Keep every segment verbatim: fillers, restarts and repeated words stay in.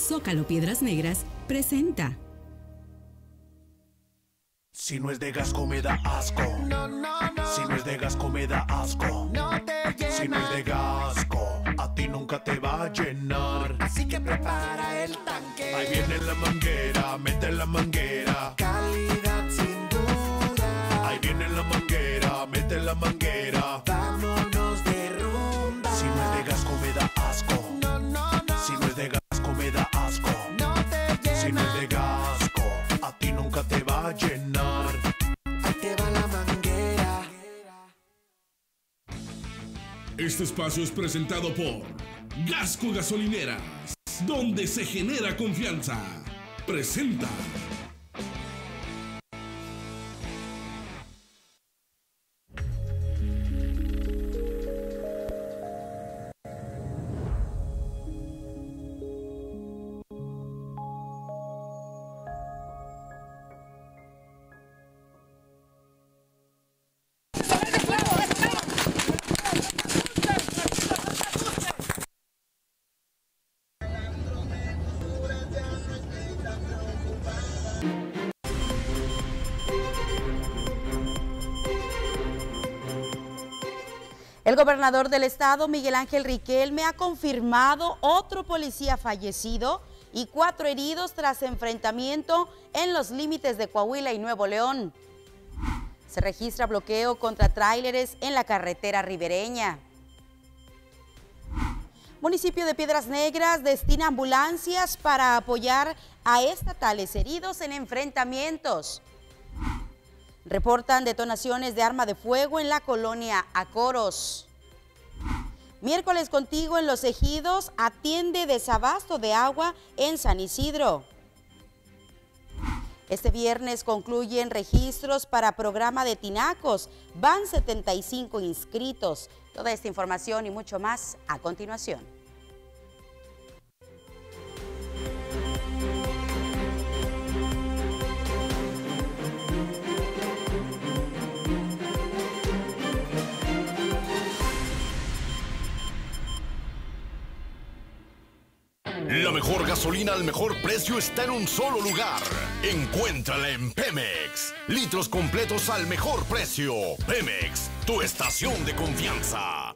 Zócalo Piedras Negras presenta. Si no es de Gasco me da asco. No, no, no. Si no es de Gasco me da asco. No te llena. Si no es de Gasco, a ti nunca te va a llenar. Así que prepara el tanque. Ahí viene la manguera, mete la manguera. Calidad sin duda. Ahí viene la manguera, mete la manguera. Vámonos de rumba. Si no es de Gasco me da asco. No, no, no. Si no es de Gasco me da asco. No te llena. Si no es de Gasco, a ti nunca te va a llenar. Ahí te va la manguera. Este espacio es presentado por Gasco Gasolineras, donde se genera confianza. Presenta. El gobernador del estado, Miguel Ángel Riquelme, ha confirmado otro policía fallecido y cuatro heridos tras enfrentamiento en los límites de Coahuila y Nuevo León. Se registra bloqueo contra tráileres en la carretera ribereña. Municipio de Piedras Negras destina ambulancias para apoyar a estatales heridos en enfrentamientos. Reportan detonaciones de arma de fuego en la colonia Acoros. Miércoles contigo en Los Ejidos atiende desabasto de agua en San Isidro. Este viernes concluyen registros para programa de tinacos. Van setenta y cinco inscritos. Toda esta información y mucho más a continuación. La mejor gasolina al mejor precio está en un solo lugar. Encuéntrala en Pemex. Litros completos al mejor precio. Pemex, tu estación de confianza.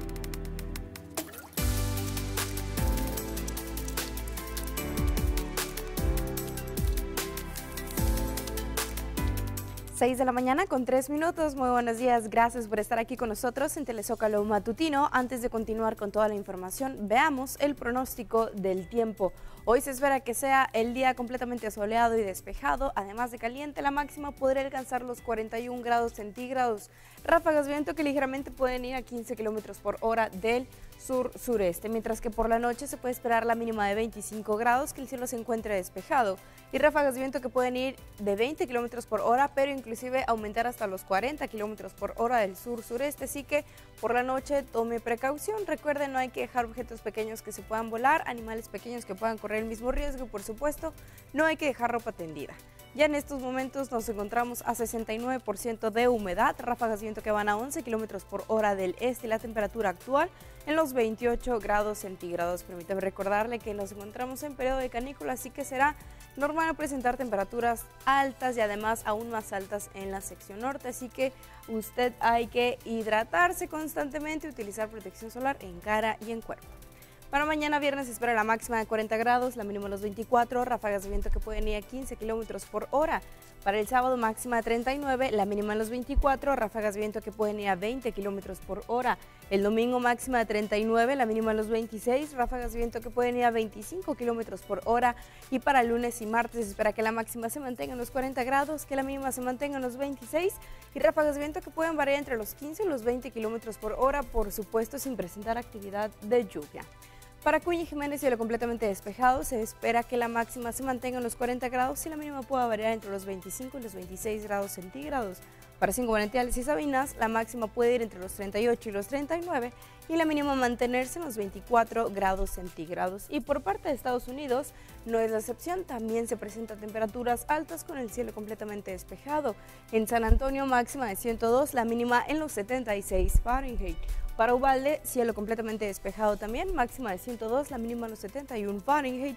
seis de la mañana con tres minutos. Muy buenos días, gracias por estar aquí con nosotros en Telezócalo Matutino. Antes de continuar con toda la información, veamos el pronóstico del tiempo. Hoy se espera que sea el día completamente soleado y despejado, además de caliente. La máxima podría alcanzar los cuarenta y un grados centígrados. Ráfagas de viento que ligeramente pueden ir a quince kilómetros por hora del sur-sureste, mientras que por la noche se puede esperar la mínima de veinticinco grados, que el cielo se encuentre despejado, y ráfagas de viento que pueden ir de veinte kilómetros por hora, pero inclusive aumentar hasta los cuarenta kilómetros por hora del sur-sureste, así que por la noche tome precaución. Recuerden, no hay que dejar objetos pequeños que se puedan volar, animales pequeños que puedan correr el mismo riesgo, y por supuesto, no hay que dejar ropa tendida. Ya en estos momentos nos encontramos a sesenta y nueve por ciento de humedad, ráfagas de viento que van a once kilómetros por hora del este, y la temperatura actual en los veintiocho grados centígrados. Permítame recordarle que nos encontramos en periodo de canícula, así que será normal presentar temperaturas altas y además aún más altas en la sección norte, así que usted hay que hidratarse constantemente y utilizar protección solar en cara y en cuerpo. Para mañana viernes se espera la máxima de cuarenta grados, la mínima los veinticuatro, ráfagas de viento que pueden ir a quince kilómetros por hora. Para el sábado máxima de treinta y nueve, la mínima en los veinticuatro, ráfagas de viento que pueden ir a veinte kilómetros por hora. El domingo máxima de treinta y nueve, la mínima en los veintiséis, ráfagas de viento que pueden ir a veinticinco kilómetros por hora. Y para el lunes y martes se espera que la máxima se mantenga en los cuarenta grados, que la mínima se mantenga en los veintiséis y ráfagas de viento que pueden variar entre los quince y los veinte kilómetros por hora, por supuesto sin presentar actividad de lluvia. Para Cuña y Jiménez, cielo completamente despejado, se espera que la máxima se mantenga en los cuarenta grados y la mínima pueda variar entre los veinticinco y los veintiséis grados centígrados. Para Cinco Manantiales y Sabinas, la máxima puede ir entre los treinta y ocho y los treinta y nueve y la mínima mantenerse en los veinticuatro grados centígrados. Y por parte de Estados Unidos no es la excepción, también se presentan temperaturas altas con el cielo completamente despejado. En San Antonio, máxima de ciento dos, la mínima en los setenta y seis Fahrenheit. Para Uvalde, cielo completamente despejado también, máxima de ciento dos, la mínima en los setenta y uno Fahrenheit.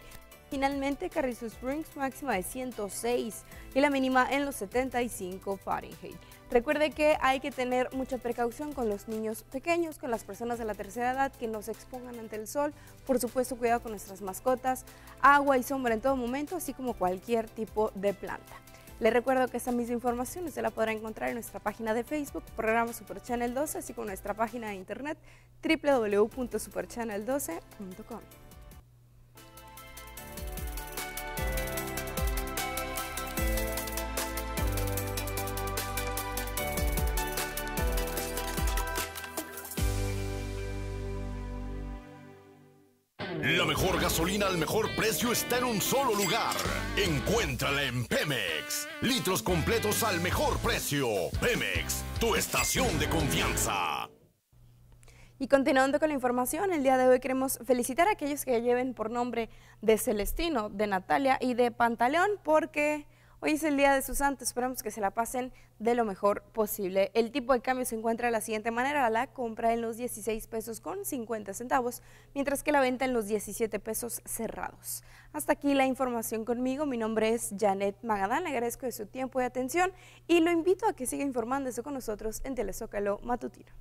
Finalmente, Carrizo Springs máxima de ciento seis y la mínima en los setenta y cinco Fahrenheit. Recuerde que hay que tener mucha precaución con los niños pequeños, con las personas de la tercera edad que no se expongan ante el sol. Por supuesto, cuidado con nuestras mascotas, agua y sombra en todo momento, así como cualquier tipo de planta. Les recuerdo que esta misma información usted la podrá encontrar en nuestra página de Facebook, programa Super Channel doce, así como en nuestra página de internet doble u doble u doble u punto super channel doce punto com. La mejor gasolina al mejor precio está en un solo lugar. Encuéntrala en Pemex. Litros completos al mejor precio. Pemex, tu estación de confianza. Y continuando con la información, el día de hoy queremos felicitar a aquellos que lleven por nombre de Celestino, de Natalia y de Pantaleón, porque hoy es el día de sus santos. Esperamos que se la pasen de lo mejor posible. El tipo de cambio se encuentra de la siguiente manera: la compra en los dieciséis pesos con cincuenta centavos, mientras que la venta en los diecisiete pesos cerrados. Hasta aquí la información conmigo. Mi nombre es Janet Magadán. Le agradezco de su tiempo y atención y lo invito a que siga informándose con nosotros en Telezócalo Matutino.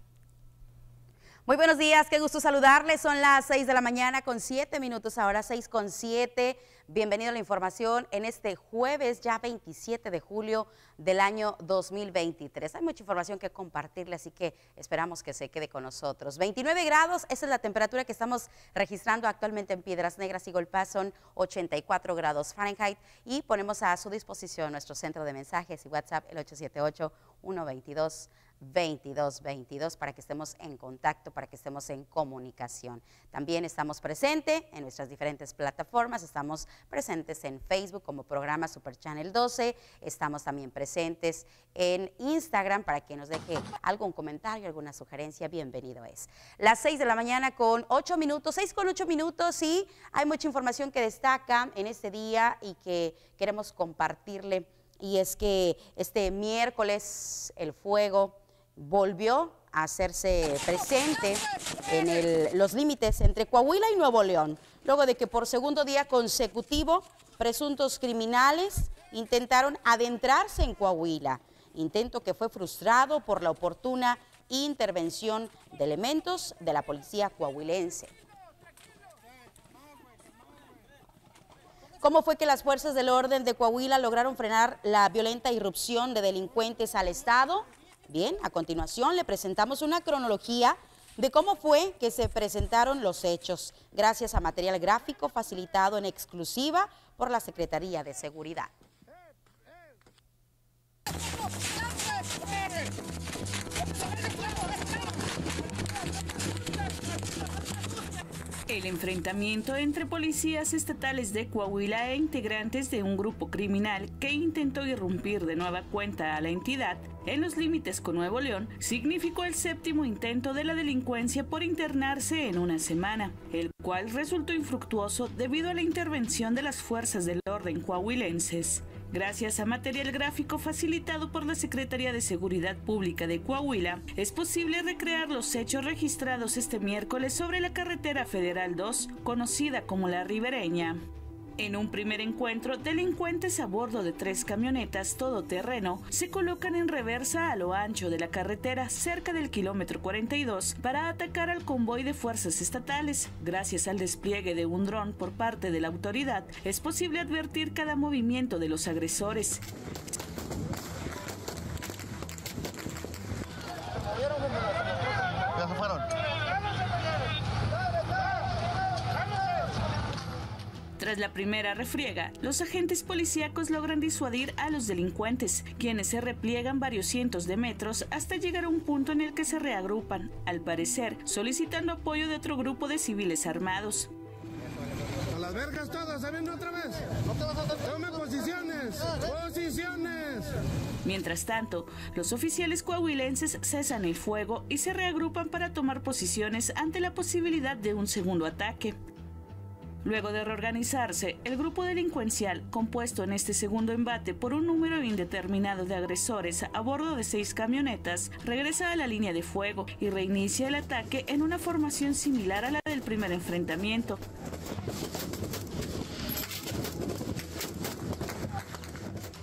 Muy buenos días, qué gusto saludarles. Son las seis de la mañana con siete minutos, ahora seis con siete. Bienvenido a la información en este jueves, ya veintisiete de julio del año dos mil veintitrés. Hay mucha información que compartirle, así que esperamos que se quede con nosotros. veintinueve grados, esa es la temperatura que estamos registrando actualmente en Piedras Negras y Golpaz, son ochenta y cuatro grados Fahrenheit. Y ponemos a su disposición nuestro centro de mensajes y WhatsApp, el ocho siete ocho, uno dos dos, veintidós veintidós, para que estemos en contacto, para que estemos en comunicación. También estamos presentes en nuestras diferentes plataformas, estamos presentes en Facebook como programa Super Channel doce, estamos también presentes en Instagram para que nos deje algún comentario, alguna sugerencia, bienvenido es. Las seis de la mañana con ocho minutos, seis con ocho minutos, y hay mucha información que destaca en este día y que queremos compartirle, y es que este miércoles el fuego volvió a hacerse presente en el, los límites entre Coahuila y Nuevo León, luego de que por segundo día consecutivo presuntos criminales intentaron adentrarse en Coahuila, intento que fue frustrado por la oportuna intervención de elementos de la policía coahuilense. ¿Cómo fue que las fuerzas del orden de Coahuila lograron frenar la violenta irrupción de delincuentes al estado? Bien, a continuación le presentamos una cronología de cómo fue que se presentaron los hechos, gracias a material gráfico facilitado en exclusiva por la Secretaría de Seguridad. El enfrentamiento entre policías estatales de Coahuila e integrantes de un grupo criminal que intentó irrumpir de nueva cuenta a la entidad en los límites con Nuevo León significó el séptimo intento de la delincuencia por internarse en una semana, el cual resultó infructuoso debido a la intervención de las fuerzas del orden coahuilenses. Gracias a material gráfico facilitado por la Secretaría de Seguridad Pública de Coahuila, es posible recrear los hechos registrados este miércoles sobre la carretera Federal dos, conocida como La Ribereña. En un primer encuentro, delincuentes a bordo de tres camionetas todoterreno se colocan en reversa a lo ancho de la carretera cerca del kilómetro cuarenta y dos para atacar al convoy de fuerzas estatales. Gracias al despliegue de un dron por parte de la autoridad, es posible advertir cada movimiento de los agresores. Ya se fueron. Tras la primera refriega, los agentes policíacos logran disuadir a los delincuentes, quienes se repliegan varios cientos de metros hasta llegar a un punto en el que se reagrupan, al parecer solicitando apoyo de otro grupo de civiles armados. A las vergas todas, ¿se ven otra vez? ¡Tomen posiciones! ¡Posiciones! Mientras tanto, los oficiales coahuilenses cesan el fuego y se reagrupan para tomar posiciones ante la posibilidad de un segundo ataque. Luego de reorganizarse, el grupo delincuencial, compuesto en este segundo embate por un número indeterminado de agresores a bordo de seis camionetas, regresa a la línea de fuego y reinicia el ataque en una formación similar a la del primer enfrentamiento.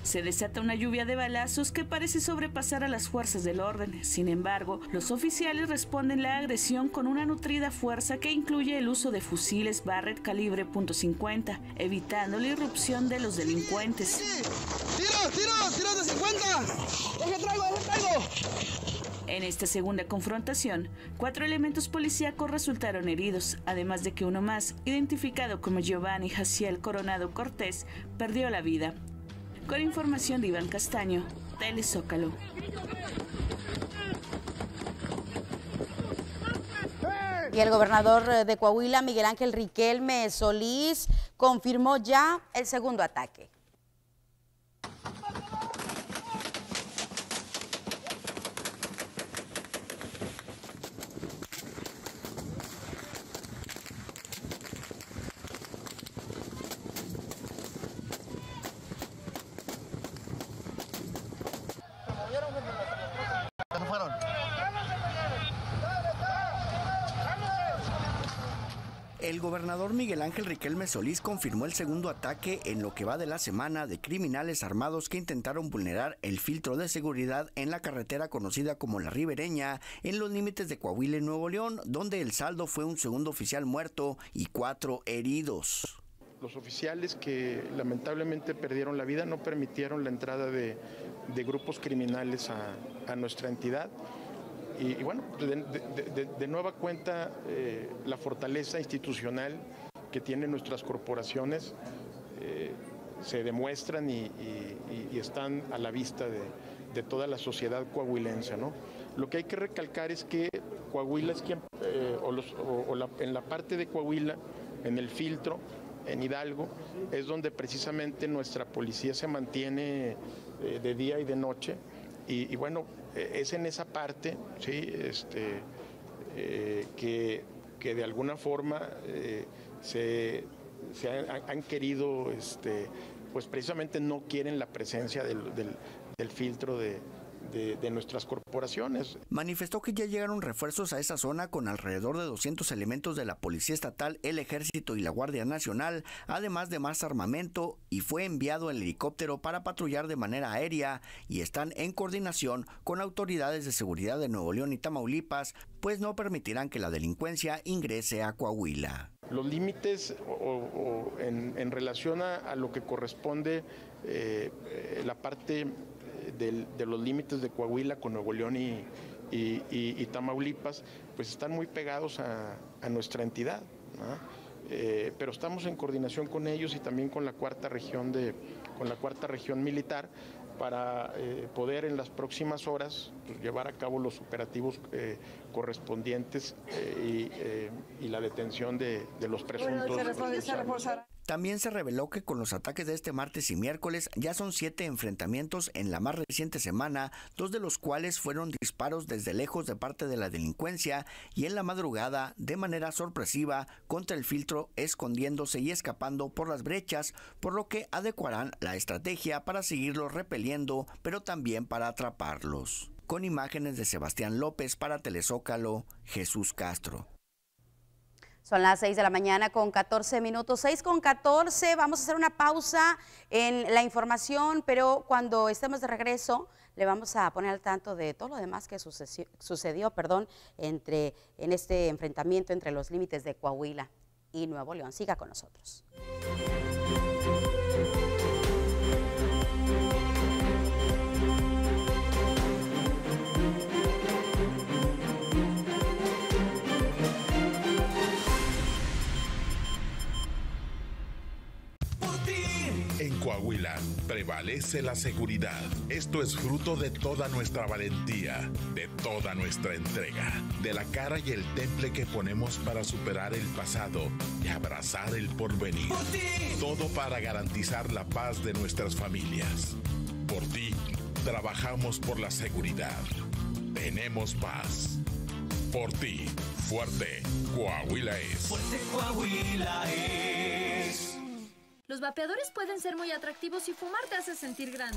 Se desata una lluvia de balazos que parece sobrepasar a las fuerzas del orden. Sin embargo, los oficiales responden la agresión con una nutrida fuerza que incluye el uso de fusiles Barrett calibre punto cincuenta, evitando la irrupción de los delincuentes. ¡Tiro, tiro, tiro de cincuenta! ¡Deje traigo, deje traigo! En esta segunda confrontación, cuatro elementos policíacos resultaron heridos, además de que uno más, identificado como Giovanni Jaciel Coronado Cortés, perdió la vida. Con información de Iván Castaño, Telezócalo. Y el gobernador de Coahuila, Miguel Ángel Riquelme Solís, confirmó ya el segundo ataque. El gobernador Miguel Ángel Riquelme Solís confirmó el segundo ataque en lo que va de la semana de criminales armados que intentaron vulnerar el filtro de seguridad en la carretera conocida como La Ribereña, en los límites de Coahuila y Nuevo León, donde el saldo fue un segundo oficial muerto y cuatro heridos. Los oficiales que lamentablemente perdieron la vida no permitieron la entrada de, de grupos criminales a, a nuestra entidad. Y, y bueno, de, de, de, de nueva cuenta, eh, la fortaleza institucional que tienen nuestras corporaciones eh, se demuestran y, y, y están a la vista de, de toda la sociedad coahuilense, ¿no? Lo que hay que recalcar es que Coahuila es quien, eh, o, los, o, o la, en la parte de Coahuila, en el filtro, en Hidalgo, es donde precisamente nuestra policía se mantiene eh, de día y de noche. Y, y bueno, es en esa parte, ¿sí? este, eh, que, que de alguna forma eh, se, se han, han querido, este, pues precisamente no quieren la presencia del, del, del filtro de, de, de nuestras corporaciones. Manifestó que ya llegaron refuerzos a esa zona con alrededor de doscientos elementos de la Policía Estatal, el Ejército y la Guardia Nacional, además de más armamento, y fue enviado el helicóptero para patrullar de manera aérea y están en coordinación con autoridades de seguridad de Nuevo León y Tamaulipas, pues no permitirán que la delincuencia ingrese a Coahuila. Los límites o, o en, en relación a, a lo que corresponde eh, eh, la parte de, de los límites de Coahuila con Nuevo León y, y, y, y Tamaulipas, pues están muy pegados a, a nuestra entidad, ¿no? Eh, pero estamos en coordinación con ellos y también con la cuarta región de, con la cuarta región militar para eh, poder en las próximas horas pues, llevar a cabo los operativos eh, correspondientes eh, y, eh, y la detención de, de los presuntos responsables. También se reveló que con los ataques de este martes y miércoles ya son siete enfrentamientos en la más reciente semana, dos de los cuales fueron disparos desde lejos de parte de la delincuencia y en la madrugada de manera sorpresiva contra el filtro, escondiéndose y escapando por las brechas, por lo que adecuarán la estrategia para seguirlos repeliendo, pero también para atraparlos. Con imágenes de Sebastián López para Telezócalo, Jesús Castro. Son las seis de la mañana con catorce minutos, seis con catorce, vamos a hacer una pausa en la información, pero cuando estemos de regreso le vamos a poner al tanto de todo lo demás que sucedió, sucedió perdón, entre, en este enfrentamiento entre los límites de Coahuila y Nuevo León. Siga con nosotros. En Coahuila prevalece la seguridad. Esto es fruto de toda nuestra valentía, de toda nuestra entrega, de la cara y el temple que ponemos para superar el pasado y abrazar el porvenir. Por ti. Todo para garantizar la paz de nuestras familias. Por ti, trabajamos por la seguridad. Tenemos paz. Por ti, fuerte, Coahuila es. Fuerte Coahuila es. Los vapeadores pueden ser muy atractivos y fumar te hace sentir grande.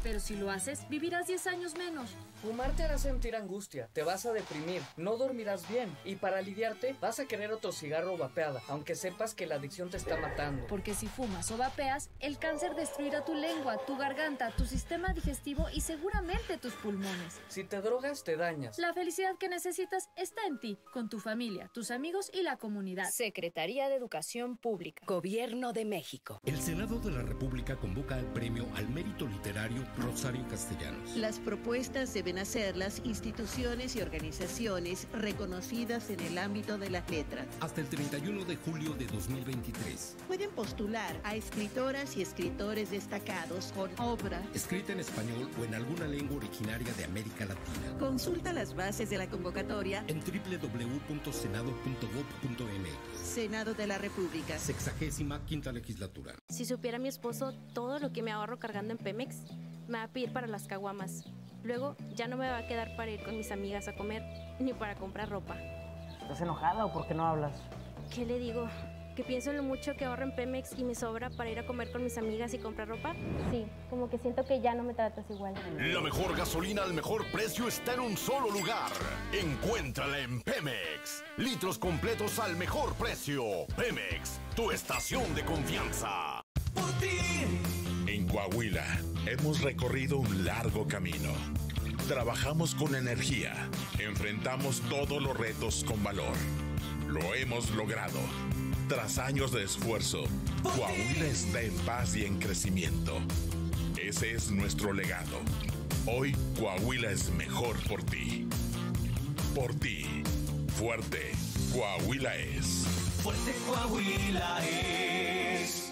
pero si lo haces, vivirás diez años menos. Fumar te hará sentir angustia, te vas a deprimir, no dormirás bien y para aliviarte vas a querer otro cigarro o vapeada, aunque sepas que la adicción te está matando. Porque si fumas o vapeas, el cáncer destruirá tu lengua, tu garganta, tu sistema digestivo y seguramente tus pulmones. Si te drogas, te dañas. La felicidad que necesitas está en ti, con tu familia, tus amigos y la comunidad. Secretaría de Educación Pública. Gobierno de México. El Senado de la República convoca al premio al mérito literario Rosario Castellanos. Las propuestas deben hacer las instituciones y organizaciones reconocidas en el ámbito de las letras. Hasta el treinta y uno de julio de dos mil veintitrés. Pueden postular a escritoras y escritores destacados con obra escrita en español o en alguna lengua originaria de América Latina. Consulta las bases de la convocatoria en doble u doble u doble u punto senado punto gob punto eme equis. Senado de la República. Sexagésima quinta legislatura. Si supiera mi esposo todo lo que me ahorro cargando en Pemex, me va a pedir para las caguamas. Luego ya no me va a quedar para ir con mis amigas a comer, ni para comprar ropa. ¿Estás enojada o por qué no hablas? ¿Qué le digo? ¿Que pienso en lo mucho que ahorro en Pemex y me sobra para ir a comer con mis amigas y comprar ropa? Sí, como que siento que ya no me tratas igual. La mejor gasolina al mejor precio está en un solo lugar. Encuéntrala en Pemex. Litros completos al mejor precio. Pemex, tu estación de confianza. Por ti. En Coahuila hemos recorrido un largo camino. Trabajamos con energía. Enfrentamos todos los retos con valor. Lo hemos logrado. Tras años de esfuerzo, Coahuila está en paz y en crecimiento. Ese es nuestro legado. Hoy Coahuila es mejor por ti. Por ti. Fuerte. Coahuila es. Fuerte Coahuila es.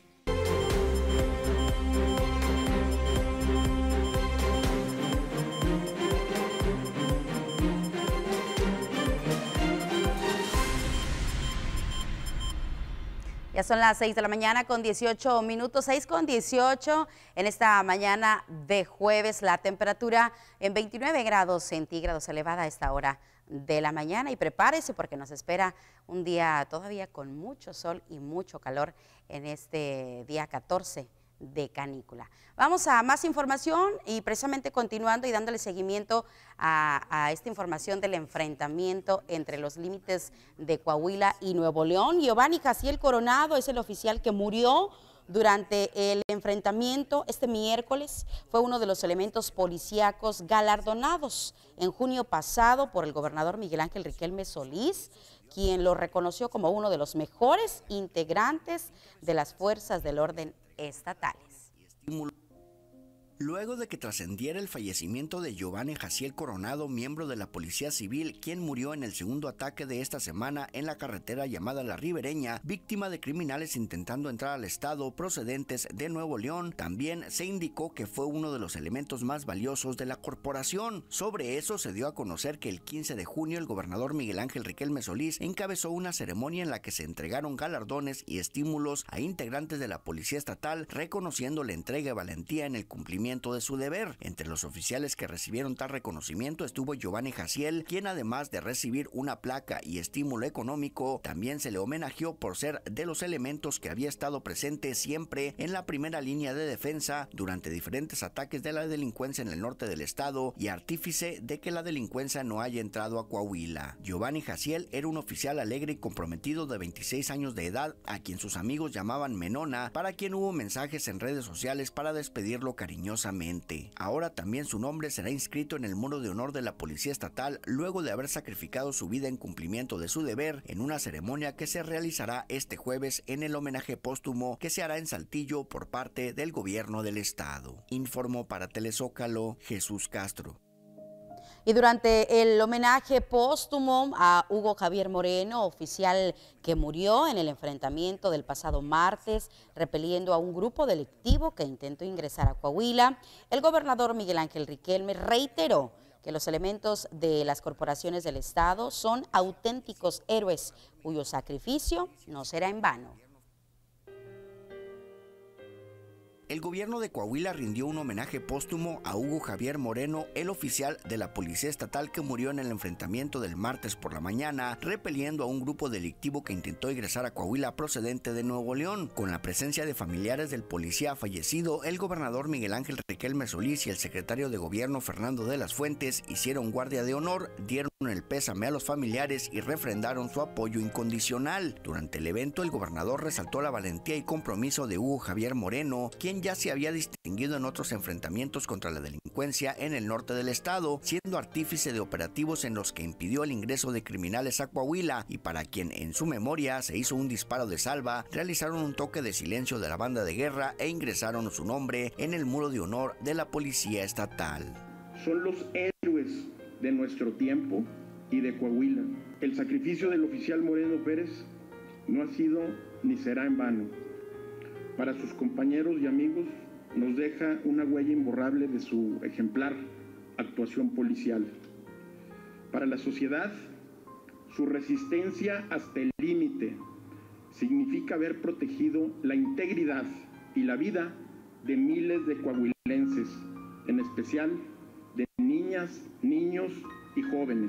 Ya son las seis de la mañana con dieciocho minutos, seis con dieciocho en esta mañana de jueves. La temperatura en veintinueve grados centígrados, elevada a esta hora de la mañana. Y prepárese porque nos espera un día todavía con mucho sol y mucho calor en este día catorce de canícula. Vamos a más información y precisamente continuando y dándole seguimiento a, a esta información del enfrentamiento entre los límites de Coahuila y Nuevo León. Giovanni Jaciel Coronado es el oficial que murió durante el enfrentamiento este miércoles. Fue uno de los elementos policíacos galardonados en junio pasado por el gobernador Miguel Ángel Riquelme Solís, quien lo reconoció como uno de los mejores integrantes de las fuerzas del orden estatales. Luego de que trascendiera el fallecimiento de Giovanni Jaciel Coronado, miembro de la Policía Civil, quien murió en el segundo ataque de esta semana en la carretera llamada La Ribereña, víctima de criminales intentando entrar al estado procedentes de Nuevo León, también se indicó que fue uno de los elementos más valiosos de la corporación. Sobre eso se dio a conocer que el quince de junio el gobernador Miguel Ángel Riquelme Solís encabezó una ceremonia en la que se entregaron galardones y estímulos a integrantes de la Policía Estatal, reconociendo la entrega y valentía en el cumplimiento de su deber. Entre los oficiales que recibieron tal reconocimiento estuvo Giovanni Jaciel, quien además de recibir una placa y estímulo económico, también se le homenajeó por ser de los elementos que había estado presente siempre en la primera línea de defensa durante diferentes ataques de la delincuencia en el norte del estado y artífice de que la delincuencia no haya entrado a Coahuila. Giovanni Jaciel era un oficial alegre y comprometido de veintiséis años de edad, a quien sus amigos llamaban Menona, para quien hubo mensajes en redes sociales para despedirlo cariñosamente. Ahora también su nombre será inscrito en el muro de honor de la Policía Estatal luego de haber sacrificado su vida en cumplimiento de su deber en una ceremonia que se realizará este jueves en el homenaje póstumo que se hará en Saltillo por parte del gobierno del estado. Informó para Telezócalo Jesús Castro. Y durante el homenaje póstumo a Hugo Javier Moreno, oficial que murió en el enfrentamiento del pasado martes, repeliendo a un grupo delictivo que intentó ingresar a Coahuila, el gobernador Miguel Ángel Riquelme reiteró que los elementos de las corporaciones del Estado son auténticos héroes, cuyo sacrificio no será en vano. El gobierno de Coahuila rindió un homenaje póstumo a Hugo Javier Moreno, el oficial de la Policía Estatal que murió en el enfrentamiento del martes por la mañana, repeliendo a un grupo delictivo que intentó ingresar a Coahuila procedente de Nuevo León. Con la presencia de familiares del policía fallecido, el gobernador Miguel Ángel Riquelme Solís y el secretario de Gobierno Fernando de las Fuentes hicieron guardia de honor, dieron el pésame a los familiares y refrendaron su apoyo incondicional. Durante el evento, el gobernador resaltó la valentía y compromiso de Hugo Javier Moreno, quien ya se había distinguido en otros enfrentamientos contra la delincuencia en el norte del estado, siendo artífice de operativos en los que impidió el ingreso de criminales a Coahuila y para quien en su memoria se hizo un disparo de salva, realizaron un toque de silencio de la banda de guerra e ingresaron su nombre en el muro de honor de la Policía Estatal. Son los héroes de nuestro tiempo y de Coahuila. El sacrificio del oficial Moreno Pérez no ha sido ni será en vano. Para sus compañeros y amigos nos deja una huella imborrable de su ejemplar actuación policial. Para la sociedad, su resistencia hasta el límite significa haber protegido la integridad y la vida de miles de coahuilenses, en especial de niñas, niños y jóvenes.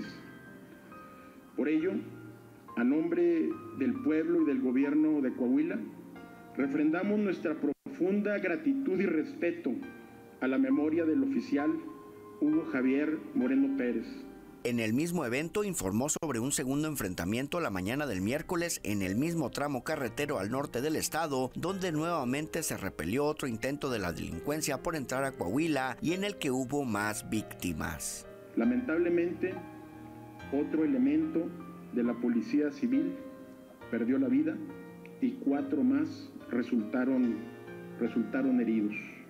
Por ello, a nombre del pueblo y del gobierno de Coahuila, refrendamos nuestra profunda gratitud y respeto a la memoria del oficial Hugo Javier Moreno Pérez. En el mismo evento informó sobre un segundo enfrentamiento la mañana del miércoles en el mismo tramo carretero al norte del estado, donde nuevamente se repelió otro intento de la delincuencia por entrar a Coahuila y en el que hubo más víctimas. Lamentablemente, otro elemento de la Policía Civil perdió la vida y cuatro más resultaron, resultaron heridos.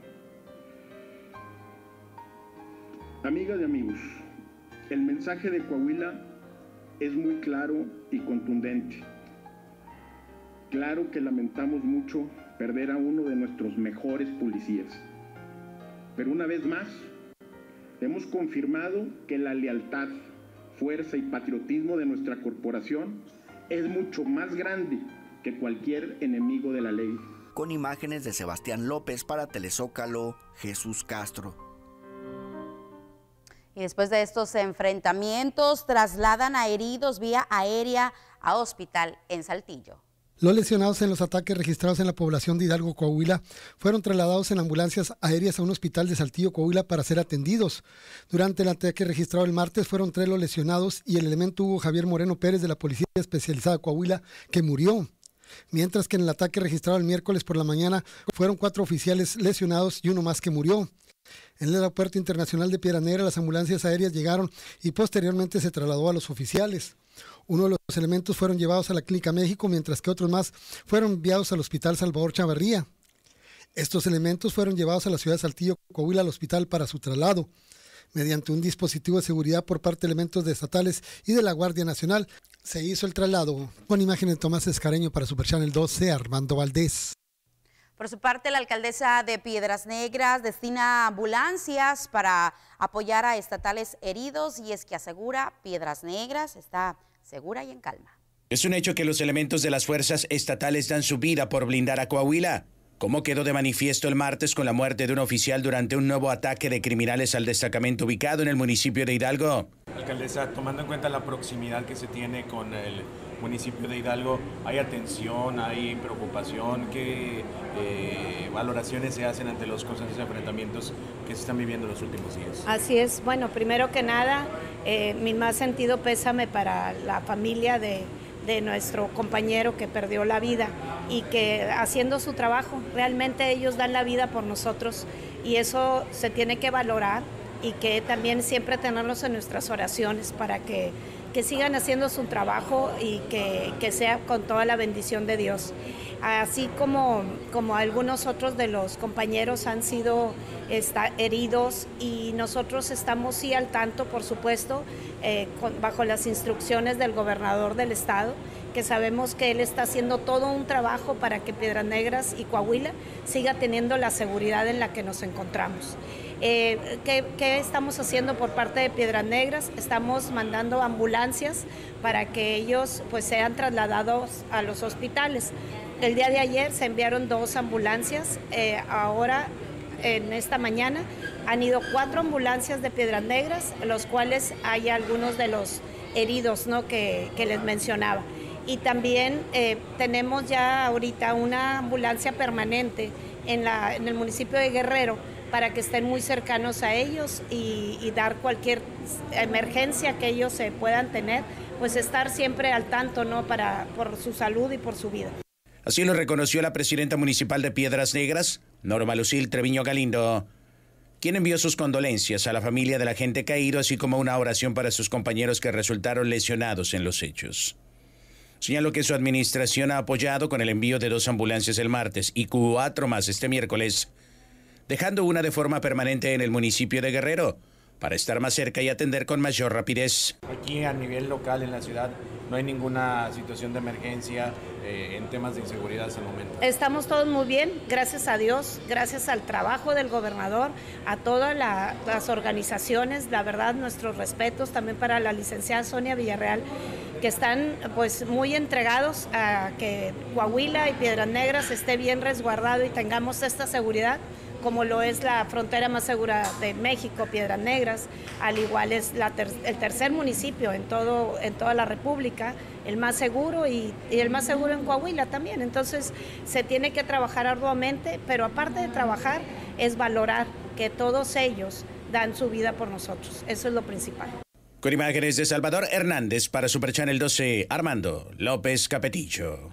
Amigas y amigos, el mensaje de Coahuila es muy claro y contundente. Claro que lamentamos mucho perder a uno de nuestros mejores policías, pero una vez más hemos confirmado que la lealtad, fuerza y patriotismo de nuestra corporación es mucho más grande que cualquier enemigo de la ley. Con imágenes de Sebastián López para Telezócalo, Jesús Castro. Y después de estos enfrentamientos, trasladan a heridos vía aérea a hospital en Saltillo. Los lesionados en los ataques registrados en la población de Hidalgo, Coahuila, fueron trasladados en ambulancias aéreas a un hospital de Saltillo, Coahuila, para ser atendidos. Durante el ataque registrado el martes, fueron tres los lesionados y el elemento Hugo Javier Moreno Pérez de la Policía Especializada Coahuila, que murió. Mientras que en el ataque registrado el miércoles por la mañana, fueron cuatro oficiales lesionados y uno más que murió. En el aeropuerto internacional de Piedras Negras, las ambulancias aéreas llegaron y posteriormente se trasladó a los oficiales. Uno de los elementos fueron llevados a la Clínica México, mientras que otros más fueron enviados al Hospital Salvador Chavarría. Estos elementos fueron llevados a la ciudad de Saltillo, Coahuila, al hospital para su traslado. Mediante un dispositivo de seguridad por parte de elementos de estatales y de la Guardia Nacional, se hizo el traslado. Con imágenes de Tomás Escareño para Super Channel doce, Armando Valdés. Por su parte, la alcaldesa de Piedras Negras destina ambulancias para apoyar a estatales heridos y es que asegura Piedras Negras está segura y en calma. Es un hecho que los elementos de las fuerzas estatales dan su vida por blindar a Coahuila. ¿Cómo quedó de manifiesto el martes con la muerte de un oficial durante un nuevo ataque de criminales al destacamento ubicado en el municipio de Hidalgo? Alcaldesa, tomando en cuenta la proximidad que se tiene con el municipio de Hidalgo, ¿hay atención, hay preocupación? ¿Qué eh, valoraciones se hacen ante los constantes enfrentamientos que se están viviendo en los últimos días? Así es. Bueno, primero que nada, eh, mi más sentido pésame para la familia de, de nuestro compañero que perdió la vida y que haciendo su trabajo, realmente ellos dan la vida por nosotros y eso se tiene que valorar y que también siempre tenerlos en nuestras oraciones para que, que sigan haciendo su trabajo y que, que sea con toda la bendición de Dios. Así como, como algunos otros de los compañeros han sido está, heridos y nosotros estamos sí al tanto, por supuesto, eh, con, bajo las instrucciones del gobernador del estado, que sabemos que él está haciendo todo un trabajo para que Piedras Negras y Coahuila siga teniendo la seguridad en la que nos encontramos. Eh, ¿qué, ¿Qué estamos haciendo por parte de Piedras Negras? Estamos mandando ambulancias para que ellos pues sean trasladados a los hospitales. El día de ayer se enviaron dos ambulancias, eh, ahora en esta mañana han ido cuatro ambulancias de Piedras Negras, en los cuales hay algunos de los heridos, ¿no?, que, que les mencionaba. Y también eh, tenemos ya ahorita una ambulancia permanente en, la, en el municipio de Guerrero para que estén muy cercanos a ellos y, y dar cualquier emergencia que ellos se puedan tener, pues estar siempre al tanto, ¿no?, para, por su salud y por su vida. Así lo reconoció la presidenta municipal de Piedras Negras, Norma Lucil Treviño Galindo, quien envió sus condolencias a la familia del agente caído, así como una oración para sus compañeros que resultaron lesionados en los hechos. Señaló que su administración ha apoyado con el envío de dos ambulancias el martes y cuatro más este miércoles, dejando una de forma permanente en el municipio de Guerrero, para estar más cerca y atender con mayor rapidez. Aquí a nivel local en la ciudad no hay ninguna situación de emergencia eh, en temas de inseguridad hasta el momento. Estamos todos muy bien, gracias a Dios, gracias al trabajo del gobernador, a todas la, las organizaciones, la verdad nuestros respetos también para la licenciada Sonia Villarreal, que están pues muy entregados a que Coahuila y Piedras Negras esté bien resguardado y tengamos esta seguridad, como lo es la frontera más segura de México, Piedras Negras, al igual es la ter el tercer municipio en, todo, en toda la República, el más seguro y, y el más seguro en Coahuila también. Entonces se tiene que trabajar arduamente, pero aparte de trabajar es valorar que todos ellos dan su vida por nosotros, eso es lo principal. Con imágenes de Salvador Hernández para Super Channel doce, Armando López Capetillo.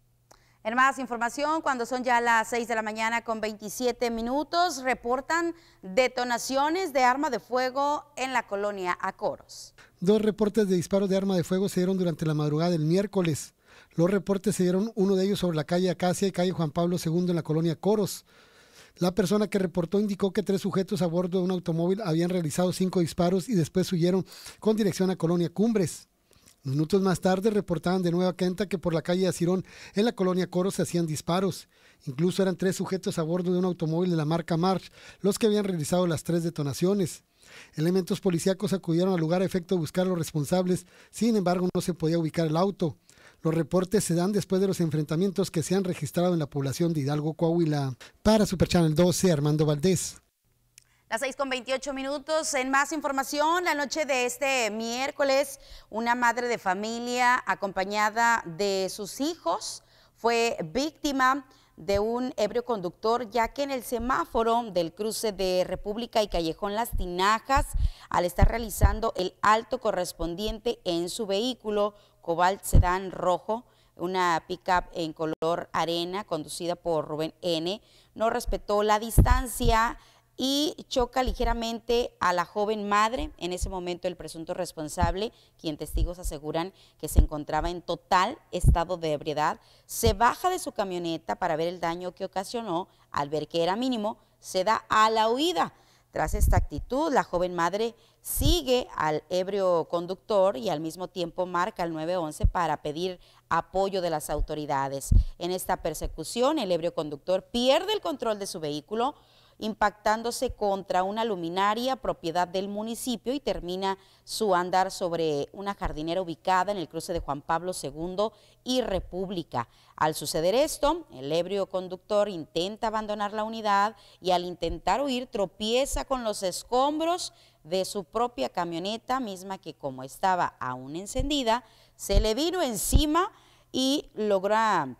En más información, cuando son ya las seis de la mañana con veintisiete minutos, reportan detonaciones de arma de fuego en la colonia Acoros. Dos reportes de disparos de arma de fuego se dieron durante la madrugada del miércoles. Los reportes se dieron, uno de ellos sobre la calle Acacia y calle Juan Pablo segundo en la colonia Acoros. La persona que reportó indicó que tres sujetos a bordo de un automóvil habían realizado cinco disparos y después huyeron con dirección a colonia Cumbres. Minutos más tarde reportaban de nueva cuenta que por la calle Acirón en la colonia Coros se hacían disparos. Incluso eran tres sujetos a bordo de un automóvil de la marca March los que habían realizado las tres detonaciones. Elementos policíacos acudieron al lugar a efecto de buscar a los responsables, sin embargo no se podía ubicar el auto. Los reportes se dan después de los enfrentamientos que se han registrado en la población de Hidalgo, Coahuila. Para Super Channel doce, Armando Valdés. Las seis con veintiocho minutos. En más información, la noche de este miércoles, una madre de familia acompañada de sus hijos fue víctima de un ebrio conductor, ya que en el semáforo del cruce de República y Callejón Las Tinajas, al estar realizando el alto correspondiente en su vehículo Cobalt Sedán rojo, una pick-up en color arena conducida por Rubén N., no respetó la distancia y choca ligeramente a la joven madre. En ese momento el presunto responsable, quien testigos aseguran que se encontraba en total estado de ebriedad, se baja de su camioneta para ver el daño que ocasionó. Al ver que era mínimo, se da a la huida. Tras esta actitud, la joven madre sigue al ebrio conductor y al mismo tiempo marca el nueve once para pedir apoyo de las autoridades. En esta persecución, el ebrio conductor pierde el control de su vehículo, impactándose contra una luminaria propiedad del municipio y termina su andar sobre una jardinera ubicada en el cruce de Juan Pablo segundo y República. Al suceder esto, el ebrio conductor intenta abandonar la unidad y al intentar huir tropieza con los escombros de su propia camioneta, misma que como estaba aún encendida, se le vino encima y logra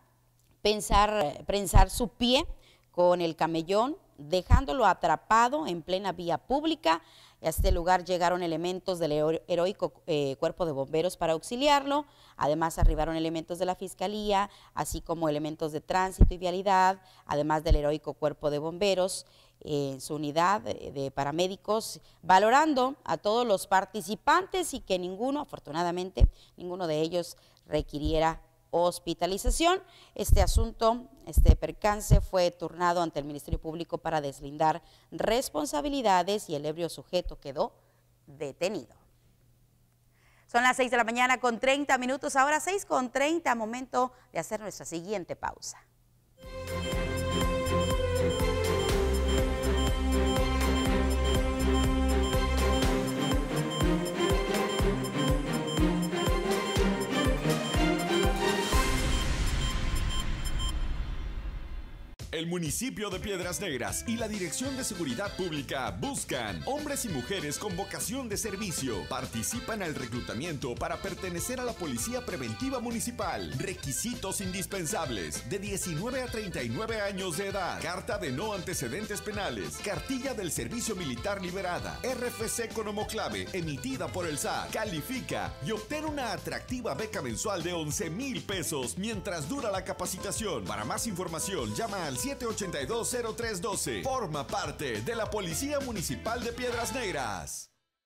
pensar, prensar su pie con el camellón, dejándolo atrapado en plena vía pública. A este lugar llegaron elementos del heroico eh, Cuerpo de Bomberos para auxiliarlo. Además arribaron elementos de la Fiscalía, así como elementos de tránsito y vialidad, además del heroico Cuerpo de Bomberos en eh, su unidad de, de paramédicos, valorando a todos los participantes y que ninguno, afortunadamente, ninguno de ellos requiriera hospitalización. Este asunto, este percance fue turnado ante el Ministerio Público para deslindar responsabilidades y el ebrio sujeto quedó detenido. Son las seis de la mañana con treinta minutos, ahora seis con treinta, momento de hacer nuestra siguiente pausa. municipio de Piedras Negras y la Dirección de Seguridad Pública buscan hombres y mujeres con vocación de servicio. Participan al reclutamiento para pertenecer a la Policía Preventiva Municipal. Requisitos indispensables: de diecinueve a treinta y nueve años de edad, carta de no antecedentes penales, cartilla del servicio militar liberada, R F C con homoclave emitida por el S A C. Califica y obtén una atractiva beca mensual de once mil pesos mientras dura la capacitación. Para más información, llama al siete ocho dos, cero tres uno dos. Forma parte de la Policía Municipal de Piedras Negras.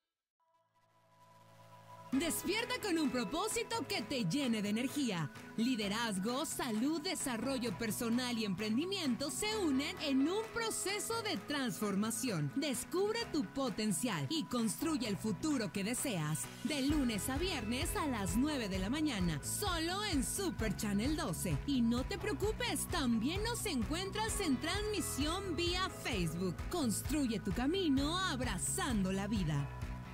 Despierta con un propósito que te llene de energía. Liderazgo, salud, desarrollo personal y emprendimiento se unen en un proceso de transformación. Descubre tu potencial y construye el futuro que deseas. De lunes a viernes a las nueve de la mañana, solo en Super Channel doce. Y no te preocupes, también nos encuentras en transmisión vía Facebook. Construye tu camino abrazando la vida.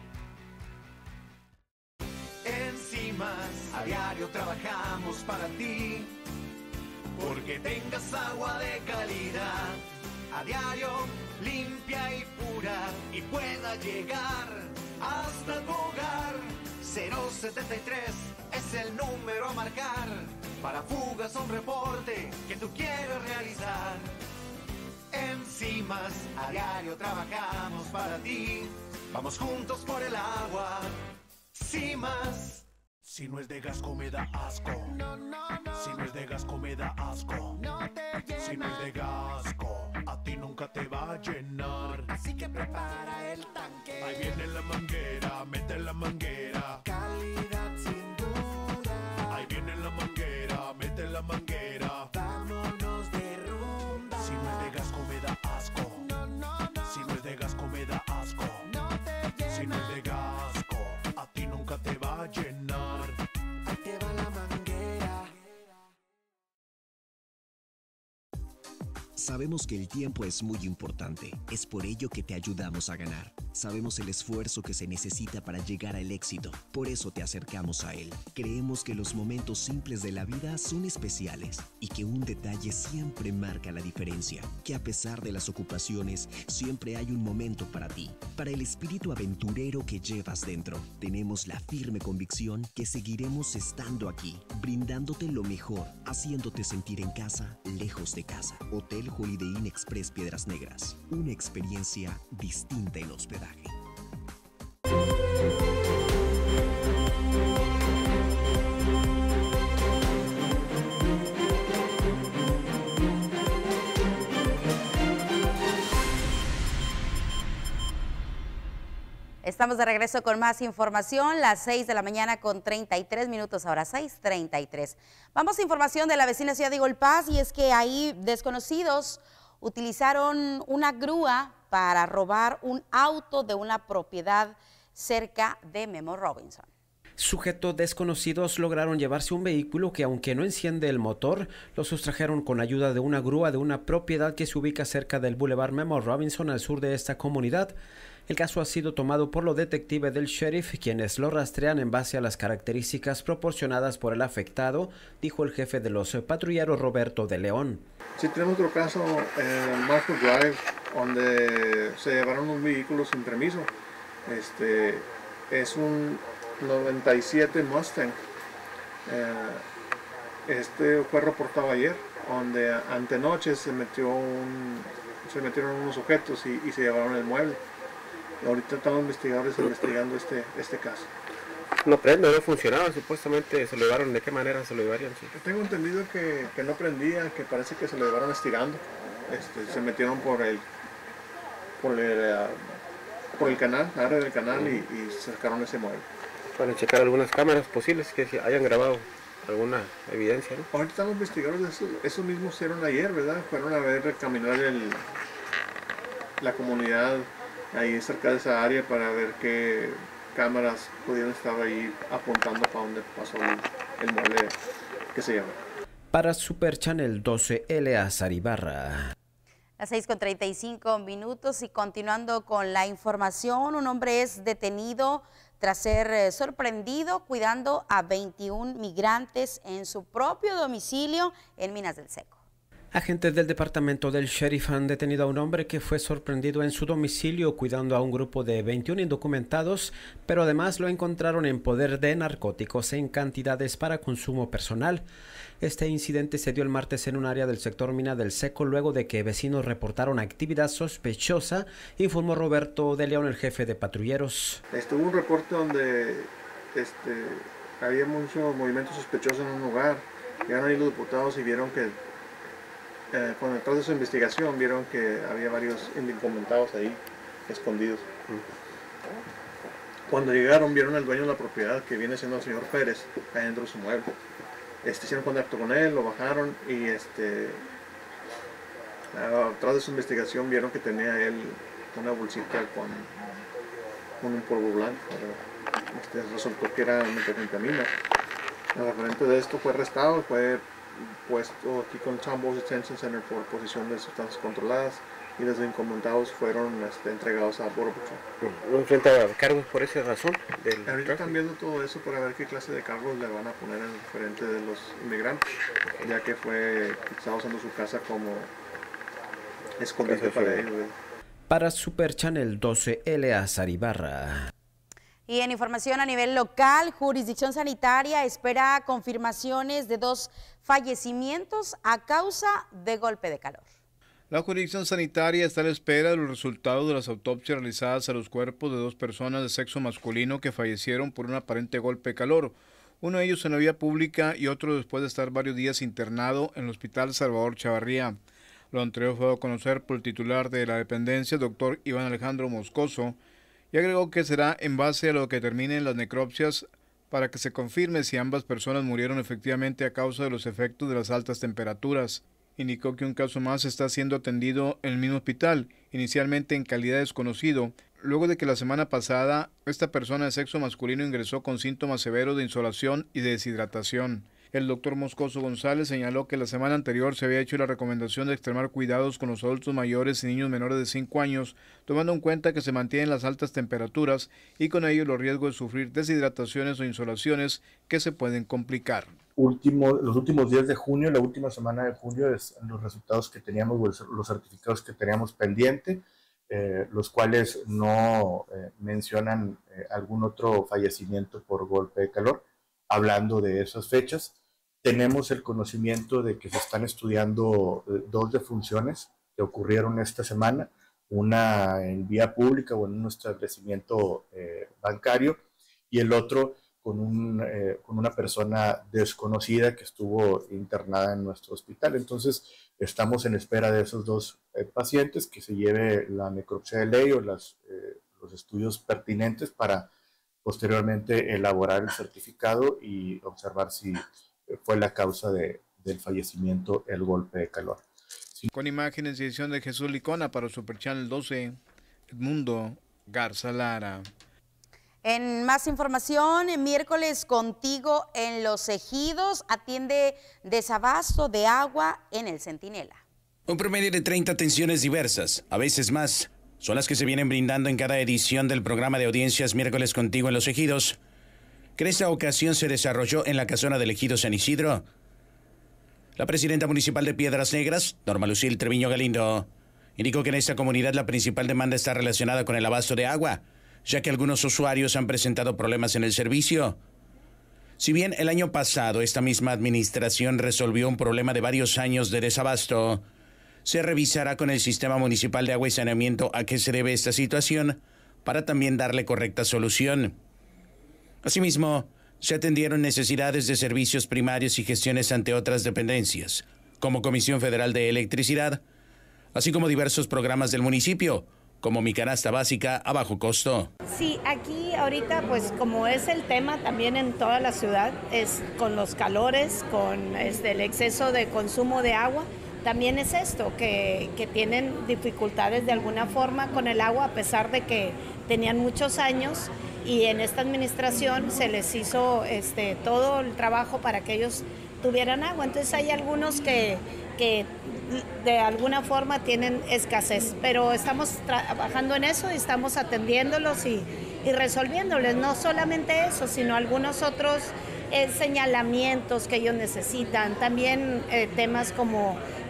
Enzimas, a diario trabajamos para ti, porque tengas agua de calidad, a diario limpia y pura, y pueda llegar hasta tu hogar. Cero setenta y tres es el número a marcar, para fugas o un reporte que tú quieres realizar. Enzimas, a diario trabajamos para ti, vamos juntos por el agua. Cimas. Si no es de Gasco me da asco. No, no, no. Si no es de Gasco me da asco. No te llena. Si no es de Gasco, a ti nunca te va a llenar. Así que prepara el tanque. Ahí viene la manguera, mete la manguera. Calidad sin duda. Ahí viene la manguera, mete la manguera. Vámonos de rumba. Si no es de Gasco me da asco. No, no, no. Si no es de Gasco me da asco. No te llena. Si no es de Gasco, a ti nunca te va a llenar. Ahí te va la manguera. Sabemos que el tiempo es muy importante, es por ello que te ayudamos a ganar. Sabemos el esfuerzo que se necesita para llegar al éxito, por eso te acercamos a él. Creemos que los momentos simples de la vida son especiales y que un detalle siempre marca la diferencia, que a pesar de las ocupaciones, siempre hay un momento para ti, para el espíritu aventurero que llevas dentro. Tenemos la firme convicción que seguiremos estando aquí, brindándote lo mejor, haciéndote sentir en casa, lejos de casa. Hotel Holiday Inn Express Piedras Negras, una experiencia distinta en hospedaje. Estamos de regreso con más información, las seis de la mañana con treinta y tres minutos, ahora seis treinta y tres. Vamos a información de la vecina ciudad de Golpaz, y es que ahí desconocidos utilizaron una grúa para robar un auto de una propiedad cerca de Memo Robinson. Sujetos desconocidos lograron llevarse un vehículo que, aunque no enciende el motor, lo sustrajeron con ayuda de una grúa de una propiedad que se ubica cerca del Boulevard Memo Robinson, al sur de esta comunidad. El caso ha sido tomado por los detectives del sheriff, quienes lo rastrean en base a las características proporcionadas por el afectado, dijo el jefe de los patrulleros, Roberto de León. Sí, tenemos otro caso en Marco Drive, donde se llevaron un vehículo sin permiso. Este es un noventa y siete Mustang. Eh, este fue reportado ayer, donde antenoche se metió un, se metieron unos sujetos y, y se llevaron el mueble. Ahorita estamos investigadores investigando este, este caso. No prende, no funcionaba, supuestamente se lo llevaron. ¿De qué manera se lo llevarían? Sí. Tengo entendido que, que no prendía, que parece que se lo llevaron estirando. Este, se metieron por el por el, uh, por el canal, la área del canal, y, y sacaron ese mueble. Para checar algunas cámaras posibles que hayan grabado alguna evidencia, ¿no? Ahorita estamos investigando eso, eso mismo hicieron ayer, ¿verdad? Fueron a ver, caminar el, la comunidad ahí cerca de esa área para ver qué cámaras pudieron estar ahí apuntando para dónde pasó el, el mueble que se llama. Para Super Channel doce, Eleazar Ibarra. Las seis con treinta y cinco minutos, y continuando con la información, un hombre es detenido tras ser sorprendido cuidando a veintiún migrantes en su propio domicilio en Minas del Seco. Agentes del departamento del sheriff han detenido a un hombre que fue sorprendido en su domicilio cuidando a un grupo de veintiún indocumentados, pero además lo encontraron en poder de narcóticos en cantidades para consumo personal. Este incidente se dio el martes en un área del sector Mina del Seco luego de que vecinos reportaron actividad sospechosa, informó Roberto de León, el jefe de patrulleros. Estuvo un reporte donde este, había mucho movimiento sospechoso en un lugar. Llegaron ahí los diputados y vieron que Eh, con el tras de su investigación vieron que había varios indocumentados ahí escondidos. Cuando llegaron vieron al dueño de la propiedad, que viene siendo el señor Pérez, ahí dentro de su mueble. Este, hicieron contacto con él, lo bajaron y este, tras de su investigación vieron que tenía él una bolsita con, con un polvo blanco. Este, resultó que era metanfetamina. El referente de esto fue arrestado, fue puesto aquí con Town Detention Center por posesión de sustancias controladas y los indocumentados fueron este, entregados a Border Patrol. ¿No enfrenta cargos por esa razón? Del Ahorita están viendo todo eso para ver qué clase de cargos le van a poner al frente de los inmigrantes, ya que fue estaba usando su casa como escondite para ellos. Para Super Channel doce, Eleazar Ibarra. Y en información a nivel local, jurisdicción sanitaria espera confirmaciones de dos fallecimientos a causa de golpe de calor. La jurisdicción sanitaria está a la espera de los resultados de las autopsias realizadas a los cuerpos de dos personas de sexo masculino que fallecieron por un aparente golpe de calor. Uno de ellos en la vía pública y otro después de estar varios días internado en el Hospital Salvador Chavarría. Lo anterior fue a conocer por el titular de la dependencia, el doctor Iván Alejandro Moscoso, y agregó que será en base a lo que terminen las necropsias para que se confirme si ambas personas murieron efectivamente a causa de los efectos de las altas temperaturas. Indicó que un caso más está siendo atendido en el mismo hospital, inicialmente en calidad de desconocido, luego de que la semana pasada esta persona de sexo masculino ingresó con síntomas severos de insolación y de deshidratación. El doctor Moscoso González señaló que la semana anterior se había hecho la recomendación de extremar cuidados con los adultos mayores y niños menores de cinco años, tomando en cuenta que se mantienen las altas temperaturas y con ello los riesgos de sufrir deshidrataciones o insolaciones que se pueden complicar. Último, los últimos días de junio, la última semana de junio, es los resultados que teníamos, los certificados que teníamos pendiente, eh, los cuales no eh, mencionan eh, algún otro fallecimiento por golpe de calor. Hablando de esas fechas, tenemos el conocimiento de que se están estudiando eh, dos defunciones que ocurrieron esta semana, una en vía pública o en un establecimiento eh, bancario y el otro con, un, eh, con una persona desconocida que estuvo internada en nuestro hospital. Entonces, estamos en espera de esos dos eh, pacientes, que se lleve la necropsia de ley o las, eh, los estudios pertinentes para posteriormente elaborar el certificado y observar si fue la causa de, del fallecimiento el golpe de calor. Sí. Con imágenes y edición de Jesús Licona para Super Channel doce, Edmundo Garza Lara. En más información, miércoles contigo en Los Ejidos, atiende desabasto de agua en el Centinela. Un promedio de treinta atenciones diversas, a veces más, son las que se vienen brindando en cada edición del programa de audiencias Miércoles Contigo en Los Ejidos, que en esta ocasión se desarrolló en la casona del Ejido San Isidro. La presidenta municipal de Piedras Negras, Norma Lucil Treviño Galindo, indicó que en esta comunidad la principal demanda está relacionada con el abasto de agua, ya que algunos usuarios han presentado problemas en el servicio. Si bien el año pasado esta misma administración resolvió un problema de varios años de desabasto, se revisará con el Sistema Municipal de Agua y Saneamiento a qué se debe esta situación para también darle correcta solución. Asimismo, se atendieron necesidades de servicios primarios y gestiones ante otras dependencias, como Comisión Federal de Electricidad, así como diversos programas del municipio, como Mi Canasta Básica a bajo costo. Sí, aquí ahorita pues como es el tema también en toda la ciudad, es con los calores, con este, el exceso de consumo de agua, también es esto, que, que tienen dificultades de alguna forma con el agua a pesar de que tenían muchos años y en esta administración se les hizo este, todo el trabajo para que ellos tuvieran agua. Entonces hay algunos que, que de alguna forma tienen escasez, pero estamos trabajando en eso y estamos atendiéndolos y, y resolviéndoles. No solamente eso, sino algunos otros eh, señalamientos que ellos necesitan. También eh, temas como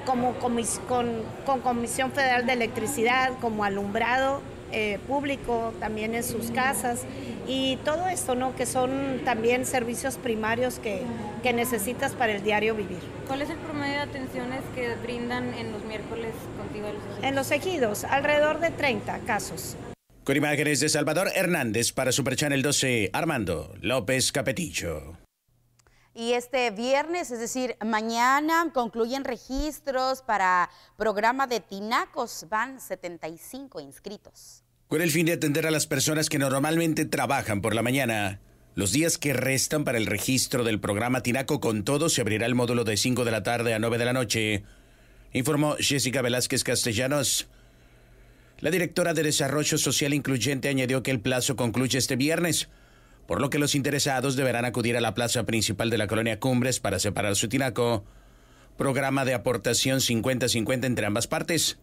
como comis con, con Comisión Federal de Electricidad, como alumbrado eh, público también en sus casas y todo esto, ¿no? Que son también servicios primarios que, que necesitas para el diario vivir. ¿Cuál es el promedio de atenciones que brindan en los miércoles contigo de los ejidos? En los ejidos, alrededor de treinta casos. Con imágenes de Salvador Hernández para Super Channel doce, Armando López Capetillo. Y este viernes, es decir, mañana, concluyen registros para programa de tinacos. Van setenta y cinco inscritos. Con el fin de atender a las personas que normalmente trabajan por la mañana, los días que restan para el registro del programa Tinaco con Todo se abrirá el módulo de cinco de la tarde a nueve de la noche, informó Jessica Velázquez Castellanos. La directora de Desarrollo Social Incluyente añadió que el plazo concluye este viernes, por lo que los interesados deberán acudir a la plaza principal de la colonia Cumbres para separar su tinaco, programa de aportación cincuenta cincuenta entre ambas partes.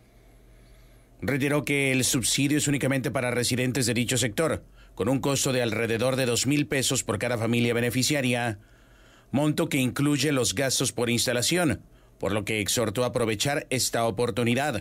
Reiteró que el subsidio es únicamente para residentes de dicho sector, con un costo de alrededor de dos mil pesos por cada familia beneficiaria, monto que incluye los gastos por instalación, por lo que exhortó a aprovechar esta oportunidad.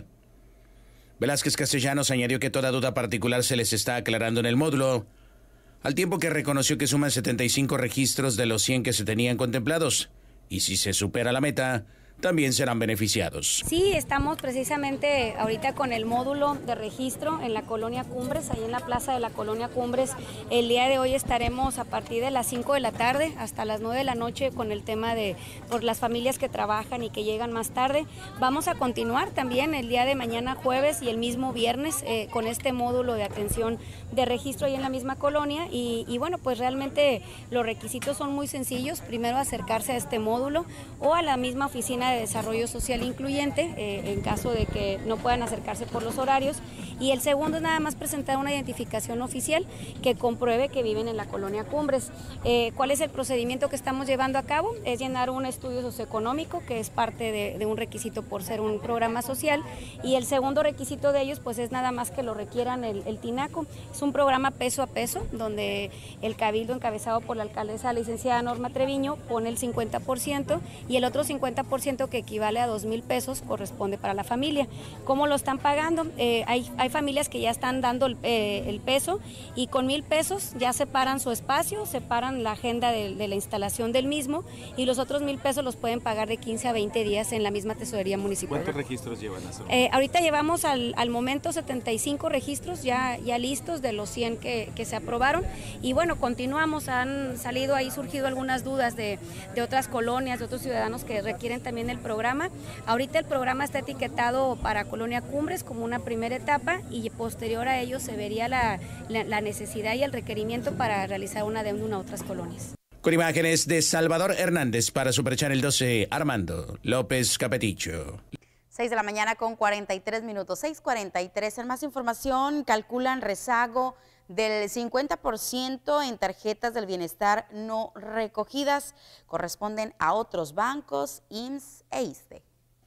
Velázquez Castellanos añadió que toda duda particular se les está aclarando en el módulo, al tiempo que reconoció que suman setenta y cinco registros de los cien que se tenían contemplados, y si se supera la meta, también serán beneficiados. Sí, estamos precisamente ahorita con el módulo de registro en la colonia Cumbres, ahí en la plaza de la colonia Cumbres. El día de hoy estaremos a partir de las cinco de la tarde hasta las nueve de la noche con el tema de por las familias que trabajan y que llegan más tarde. Vamos a continuar también el día de mañana jueves y el mismo viernes eh, con este módulo de atención de registro ahí en la misma colonia y, y bueno, pues realmente los requisitos son muy sencillos. Primero acercarse a este módulo o a la misma oficina de Desarrollo Social Incluyente, eh, en caso de que no puedan acercarse por los horarios. Y el segundo es nada más presentar una identificación oficial que compruebe que viven en la colonia Cumbres. Eh, ¿Cuál es el procedimiento que estamos llevando a cabo? Es llenar un estudio socioeconómico, que es parte de, de un requisito por ser un programa social. Y el segundo requisito de ellos, pues es nada más que lo requieran el, el Tinaco. Es un programa peso a peso, donde el Cabildo, encabezado por la alcaldesa licenciada Norma Treviño, pone el cincuenta por ciento y el otro cincuenta por ciento, que equivale a dos mil pesos, corresponde para la familia. ¿Cómo lo están pagando? Eh, hay, hay familias que ya están dando el, eh, el peso y con mil pesos ya separan su espacio, separan la agenda de, de la instalación del mismo y los otros mil pesos los pueden pagar de quince a veinte días en la misma tesorería municipal. ¿Cuántos registros llevan hasta ahora? Eh, ahorita llevamos al, al momento setenta y cinco registros ya, ya listos de los cien que, que se aprobaron y bueno, continuamos, han salido ahí, surgido algunas dudas de, de otras colonias, de otros ciudadanos que requieren también el programa. Ahorita el programa está etiquetado para Colonia Cumbres como una primera etapa y posterior a ello se vería la, la, la necesidad y el requerimiento para realizar una de una a otras colonias. Con imágenes de Salvador Hernández para Super Channel doce, Armando López Capetillo. seis de la mañana con cuarenta y tres minutos, seis cuarenta y tres. En más información, calculan rezago del cincuenta por ciento en tarjetas del bienestar no recogidas. Corresponden a otros bancos, I M S S e ISSSTE.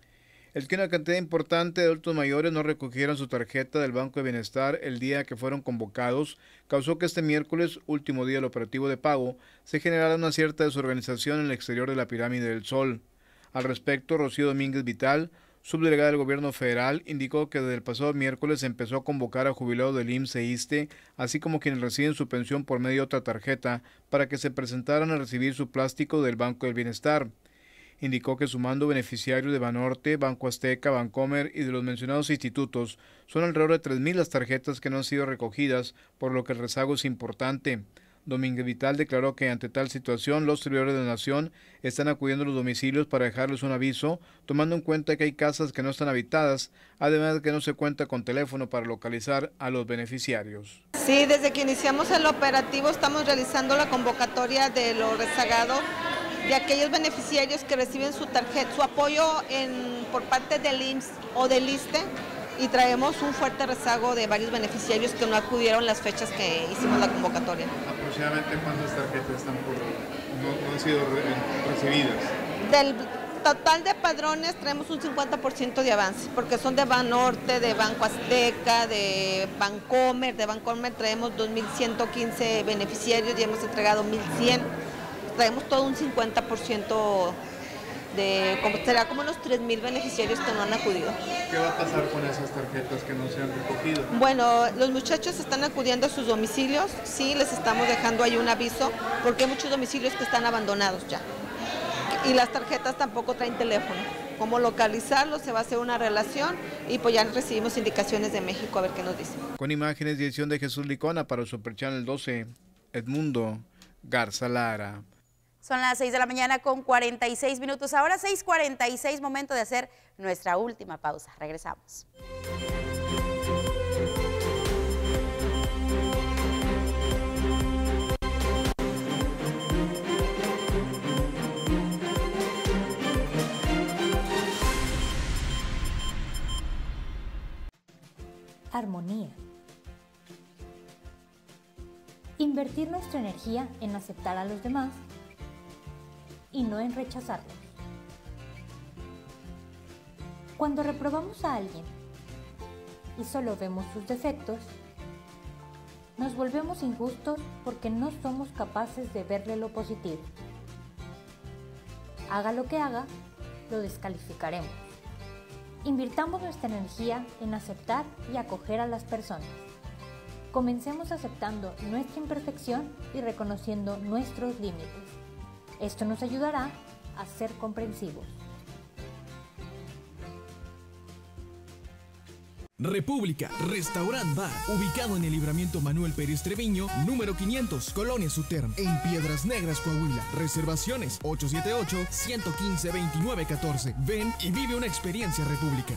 El que una cantidad importante de adultos mayores no recogieron su tarjeta del Banco de Bienestar el día que fueron convocados causó que este miércoles, último día del operativo de pago, se generara una cierta desorganización en el exterior de la Pirámide del Sol. Al respecto, Rocío Domínguez Vital, subdelegada del Gobierno Federal, indicó que desde el pasado miércoles se empezó a convocar a jubilados del I M S S e ISSSTE, así como quienes reciben su pensión por medio de otra tarjeta, para que se presentaran a recibir su plástico del Banco del Bienestar. Indicó que sumando beneficiarios de Banorte, Banco Azteca, Bancomer y de los mencionados institutos, son alrededor de tres mil las tarjetas que no han sido recogidas, por lo que el rezago es importante. Domínguez Vital declaró que ante tal situación los servidores de la Nación están acudiendo a los domicilios para dejarles un aviso, tomando en cuenta que hay casas que no están habitadas, además de que no se cuenta con teléfono para localizar a los beneficiarios. Sí, desde que iniciamos el operativo estamos realizando la convocatoria de lo rezagado de aquellos beneficiarios que reciben su tarjeta, su apoyo en, por parte del I M S S o del ISSSTE, y traemos un fuerte rezago de varios beneficiarios que no acudieron las fechas que hicimos la convocatoria. ¿Aproximadamente cuántas tarjetas están por, no, no han sido re, recibidas? Del total de padrones traemos un cincuenta por ciento de avance, porque son de Banorte, de Banco Azteca, de Bancomer. De Bancomer traemos dos mil ciento quince beneficiarios y hemos entregado mil cien. Traemos todo un cincuenta por ciento de como, será como unos tres mil beneficiarios que no han acudido. ¿Qué va a pasar con esas tarjetas que no se han recogido? Bueno, los muchachos están acudiendo a sus domicilios, sí, les estamos dejando ahí un aviso, porque hay muchos domicilios que están abandonados ya. Y las tarjetas tampoco traen teléfono. Cómo localizarlos, se va a hacer una relación y pues ya recibimos indicaciones de México a ver qué nos dicen. Con imágenes y edición de Jesús Licona para Super Channel doce, Edmundo Garza Lara. Son las seis de la mañana con cuarenta y seis minutos. Ahora seis cuarenta y seis, momento de hacer nuestra última pausa. Regresamos. Armonía. Invertir nuestra energía en aceptar a los demás y no en rechazarlos. Cuando reprobamos a alguien y solo vemos sus defectos, nos volvemos injustos porque no somos capaces de verle lo positivo. Haga lo que haga, lo descalificaremos. Invirtamos nuestra energía en aceptar y acoger a las personas. Comencemos aceptando nuestra imperfección y reconociendo nuestros límites. Esto nos ayudará a ser comprensivos. República, Restaurant Bar, ubicado en el Libramiento Manuel Pérez Treviño, número quinientos, Colonia Suterm, en Piedras Negras, Coahuila. Reservaciones ocho siete ocho, uno uno cinco, dos nueve uno cuatro. Ven y vive una experiencia República.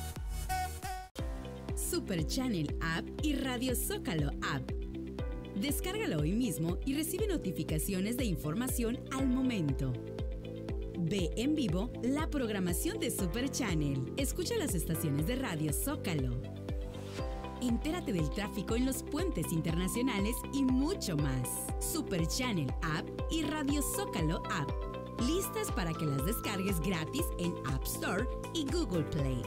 Super Channel App y Radio Zócalo App. Descárgalo hoy mismo y recibe notificaciones de información al momento. Ve en vivo la programación de Super Channel. Escucha las estaciones de Radio Zócalo. Entérate del tráfico en los puentes internacionales y mucho más. Super Channel App y Radio Zócalo App. Listas para que las descargues gratis en App Store y Google Play.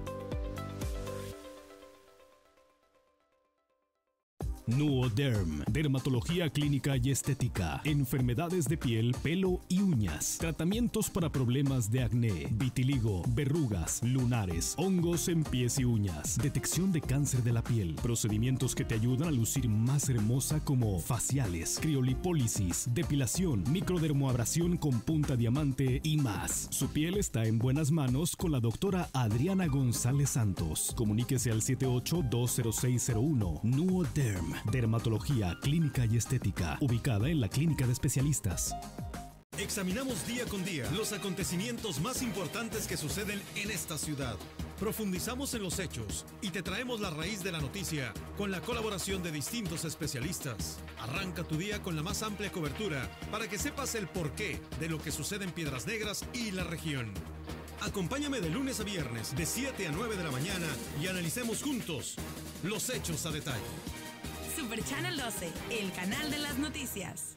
Nuoderm, dermatología clínica y estética, enfermedades de piel, pelo y uñas, tratamientos para problemas de acné, vitiligo, verrugas, lunares, hongos en pies y uñas, detección de cáncer de la piel, procedimientos que te ayudan a lucir más hermosa como faciales, criolipólisis, depilación, microdermoabrasión con punta diamante y más. Su piel está en buenas manos con la doctora Adriana González Santos. Comuníquese al siete ocho dos cero seis cero uno. Nuoderm. Dermatología clínica y estética, ubicada en la Clínica de Especialistas. Examinamos día con día los acontecimientos más importantes que suceden en esta ciudad. Profundizamos en los hechos y te traemos la raíz de la noticia con la colaboración de distintos especialistas. Arranca tu día con la más amplia cobertura para que sepas el porqué de lo que sucede en Piedras Negras y la región. Acompáñame de lunes a viernes de siete a nueve de la mañana y analicemos juntos los hechos a detalle. Super Channel doce, el canal de las noticias.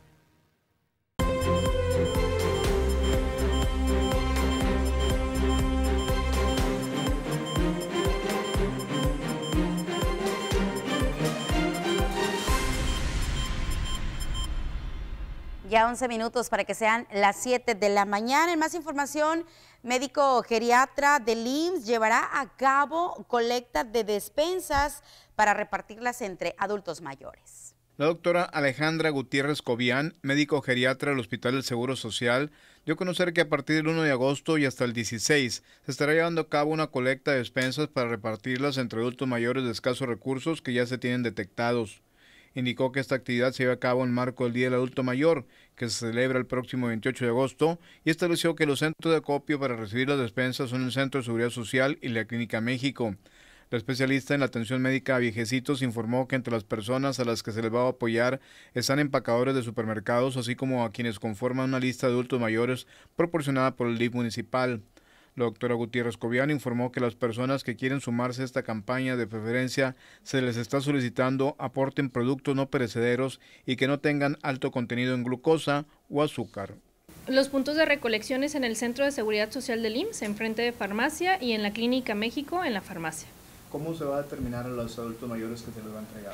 Ya once minutos para que sean las siete de la mañana. En más información, médico geriatra del I M S S llevará a cabo colecta de despensas para repartirlas entre adultos mayores. La doctora Alejandra Gutiérrez Cobian, médico geriatra del Hospital del Seguro Social, dio a conocer que a partir del uno de agosto y hasta el dieciséis se estará llevando a cabo una colecta de despensas para repartirlas entre adultos mayores de escasos recursos que ya se tienen detectados. Indicó que esta actividad se lleva a cabo en marco del Día del Adulto Mayor, que se celebra el próximo veintiocho de agosto, y estableció que los centros de acopio para recibir las despensas son el Centro de Seguridad Social y la Clínica México. La especialista en la atención médica a viejecitos informó que entre las personas a las que se les va a apoyar están empacadores de supermercados, así como a quienes conforman una lista de adultos mayores proporcionada por el D I F municipal. La doctora Gutiérrez Cobian informó que las personas que quieren sumarse a esta campaña de preferencia se les está solicitando aporten productos no perecederos y que no tengan alto contenido en glucosa o azúcar. Los puntos de recolección es en el Centro de Seguridad Social del I M S S, enfrente de farmacia, y en la Clínica México, en la farmacia. ¿Cómo se va a determinar a los adultos mayores que se les va a entregar?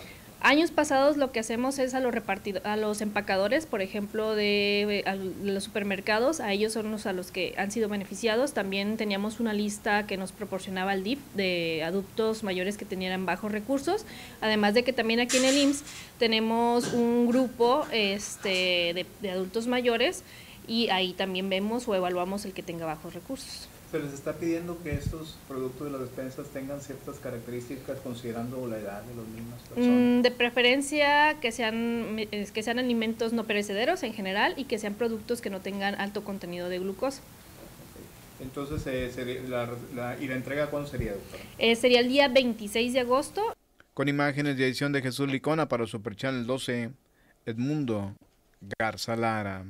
Años pasados lo que hacemos es a los repartido, a los empacadores, por ejemplo, de, de los supermercados, a ellos son los a los que han sido beneficiados. También teníamos una lista que nos proporcionaba el D I F de adultos mayores que tenían bajos recursos, además de que también aquí en el I M S S tenemos un grupo este, de, de adultos mayores y ahí también vemos o evaluamos el que tenga bajos recursos. Se les está pidiendo que estos productos de las despensas tengan ciertas características considerando la edad de las mismas personas. Mm, de preferencia que sean, que sean alimentos no perecederos en general y que sean productos que no tengan alto contenido de glucosa. Entonces, eh, sería la, la, ¿y la entrega cuándo sería, doctora? Eh, sería el día veintiséis de agosto. Con imágenes de edición de Jesús Licona para Super Channel doce, Edmundo Garza Lara.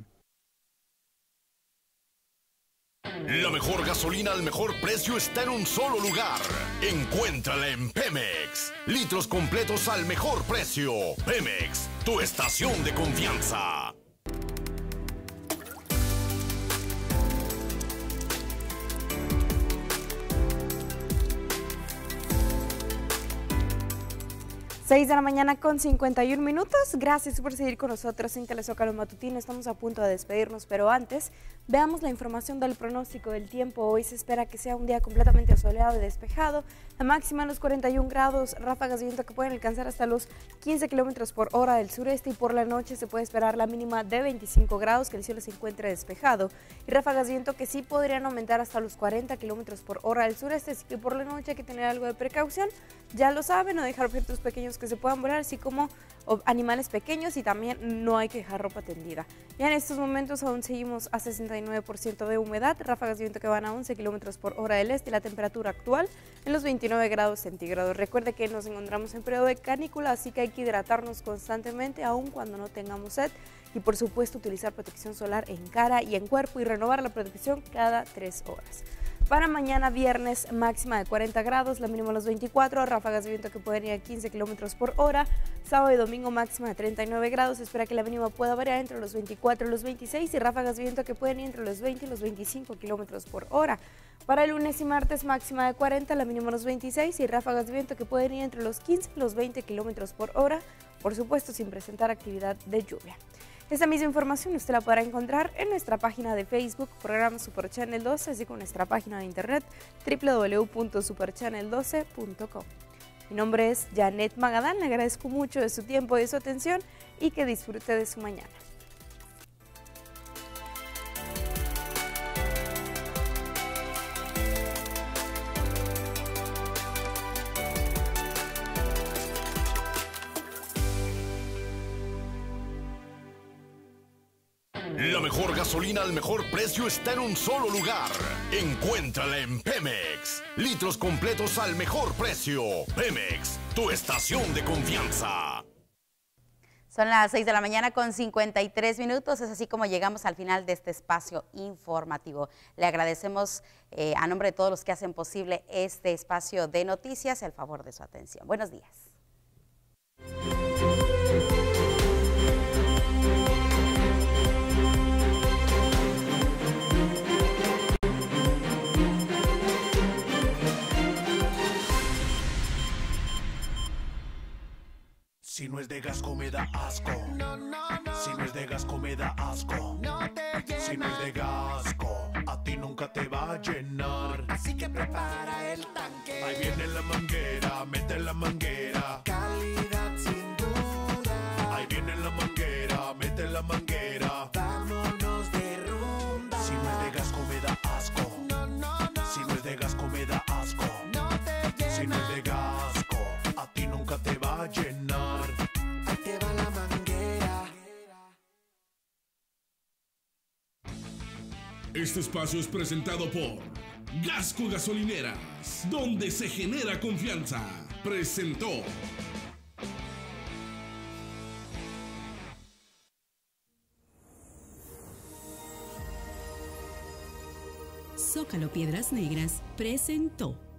La mejor gasolina al mejor precio está en un solo lugar. Encuéntrala en Pemex. Litros completos al mejor precio. Pemex, tu estación de confianza. seis de la mañana con cincuenta y un minutos. Gracias por seguir con nosotros en Telezócalo Matutino. Estamos a punto de despedirnos, pero antes veamos la información del pronóstico del tiempo. Hoy se espera que sea un día completamente soleado y despejado. La máxima en los cuarenta y un grados, ráfagas de viento que pueden alcanzar hasta los quince kilómetros por hora del sureste, y por la noche se puede esperar la mínima de veinticinco grados, que el cielo se encuentre despejado, y ráfagas de viento que sí podrían aumentar hasta los cuarenta kilómetros por hora del sureste, así que por la noche hay que tener algo de precaución. Ya lo saben, no dejar objetos pequeños que se puedan volar, así como animales pequeños, y también no hay que dejar ropa tendida. Ya en estos momentos aún seguimos a sesenta y nueve por ciento de humedad, ráfagas de viento que van a once kilómetros por hora del este, y la temperatura actual en los veintinueve grados centígrados. Recuerde que nos encontramos en periodo de canícula, así que hay que hidratarnos constantemente, aun cuando no tengamos sed, y por supuesto utilizar protección solar en cara y en cuerpo, y renovar la protección cada tres horas. Para mañana viernes, máxima de cuarenta grados, la mínima los veinticuatro, ráfagas de viento que pueden ir a quince kilómetros por hora. Sábado y domingo máxima de treinta y nueve grados, se espera que la mínima pueda variar entre los veinticuatro y los veintiséis, y ráfagas de viento que pueden ir entre los veinte y los veinticinco kilómetros por hora. Para el lunes y martes máxima de cuarenta, la mínima los veintiséis, y ráfagas de viento que pueden ir entre los quince y los veinte kilómetros por hora, por supuesto sin presentar actividad de lluvia. Esta misma información usted la podrá encontrar en nuestra página de Facebook, programa Super Channel doce, así como en nuestra página de internet doble u doble u doble u punto super channel doce punto com. Mi nombre es Janet Magadán, le agradezco mucho de su tiempo y de su atención, y que disfrute de su mañana. La mejor gasolina al mejor precio está en un solo lugar. Encuéntrala en Pemex. Litros completos al mejor precio. Pemex, tu estación de confianza. Son las seis de la mañana con cincuenta y tres minutos, es así como llegamos al final de este espacio informativo. Le agradecemos eh, a nombre de todos los que hacen posible este espacio de noticias el favor de su atención. Buenos días. Si no es de Gasco me da asco. No, no, no. Si no es de Gasco me da asco. No te llena. Si no es de Gasco, a ti nunca te va a llenar. Así que prepara el tanque. Ahí viene la manguera, mete la manguera. Calidad sin duda. Ahí viene la manguera, mete la manguera. Vámonos de rumba. Si no es de Gasco me da asco. No, no, no. Si no es de Gasco me da asco. No te llena. Si no es de Gasco, a ti nunca te va a llenar. Este espacio es presentado por Gasco Gasolineras, donde se genera confianza. Presentó. Zócalo Piedras Negras presentó.